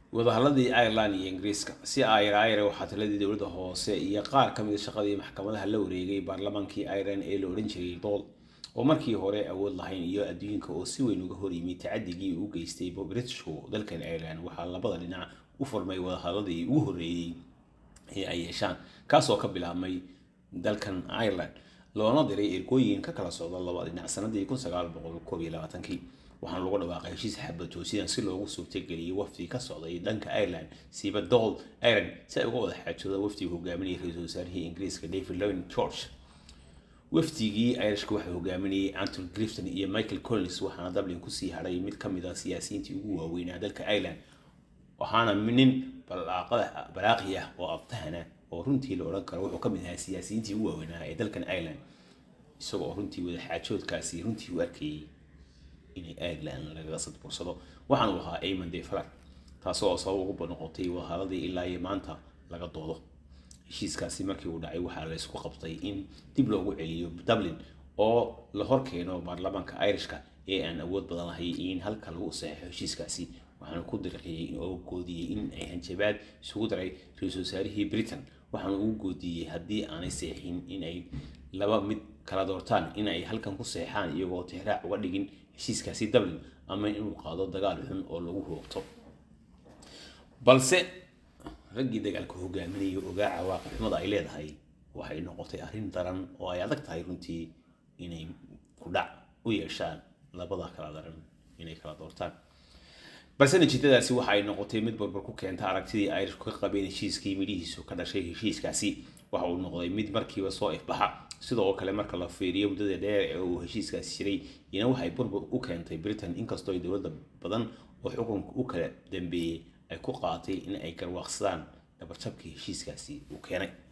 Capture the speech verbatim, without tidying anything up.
wadahadladii Ireland iyo Ingiriiska si ay raayay waxa taladii dawladda hoose iyo qaar kamid ah shaqadii maxkamadaha la wareegay baarlamaankii Ireland ee la oran jiray Dáil oo markii hore awood lahayn iyo adduunka oo si weyn uga hor yimid tacaddigii uu geystay Britishku dalkan Ireland waxa labada dhinac u furmay wadahadladii ugu horeeyay ee ay yeeshaan kaas oo ka bilaabmay dalkan Ireland loona diray ergooyin ka kala socda labada dhinac sanadii kun sagaal boqol koob iyo labaatan waxaan lagu dhawaaqay heshiis xabad joojin si loogu suurtageliyay wafdi ka socday dhanka Ireland siiba Dáil Ireland si ay uga wada xaajoodo wafdiga hogaaminayay ra'iisul wasaarihii Ingiriiska David Lloyd George wafdigii Irishka waxa hogaaminayay Anton Griffin iyo Michael Collins waxaana Dublin ku sii haray mid kamid ah siyaasiyiintii ugu waaweynaa dalka Ireland waxaana nin balaaqada balaaqi ah oo aftahana oo runtii la oran karo wuxuu kamid ahaa siyaasiyiintii ugu waaweynaa ee dalkan Ireland isagoo runtii wada xaajoodkaasi runtii u arkay inay Ireland laga qasad fursado waxaan u ahaa Eamon de Valera taasoo sabab ugu noqotay wadahadladii ilaa iyo maanta laga doodo heshiiskaasi markii uu dhacay waxa la isku qabtay in dib loogu celiyo Dublin oo la horkeeno baarlamaanka Irishka ee aan awood badan lahayn in halka lagu saxeexo heshiiskaasi waxaan ku dirqiyay in uu goodiyay in ay hanjabaad isugu daray ra'iisul wasaarihii Britain waxaan uu goodiyay haddii aanay saxeexin in ay laba mid kala doortaan in ay halkan ku saxeexaan iyagoo tixraac uga dhigin heshiiskaasi Dublin ama inuu qaado dagaal xun oo lagu hoogto balse ragii dagaalka hogaaminayay ogaa cawaaqib xumada ay leedahay waxay noqotay arrin daran oo ay adag tahay runtii inay ku dhac u yeeshaan labada kala daran inay kala doortaan balse natiijadaasi waxa ay noqotay mid barbar ku keenta aragtidii Irish ka qabeen heshiiskii midhiisu ka dhashay heshiiskaasi waxa uu noqday mid markiiba soo ifbaxa sidoo kale marka la fiiriyo muddada dheer ee uu heshiiskaasi jiray ina waxay burbur u keentay Britain inkastoo ay dawladda badan oo xukunka u kala dambeeyay ay ku qaatay in ay garwaaqsadaan dabarjabkii heshiiskaasi uu keenay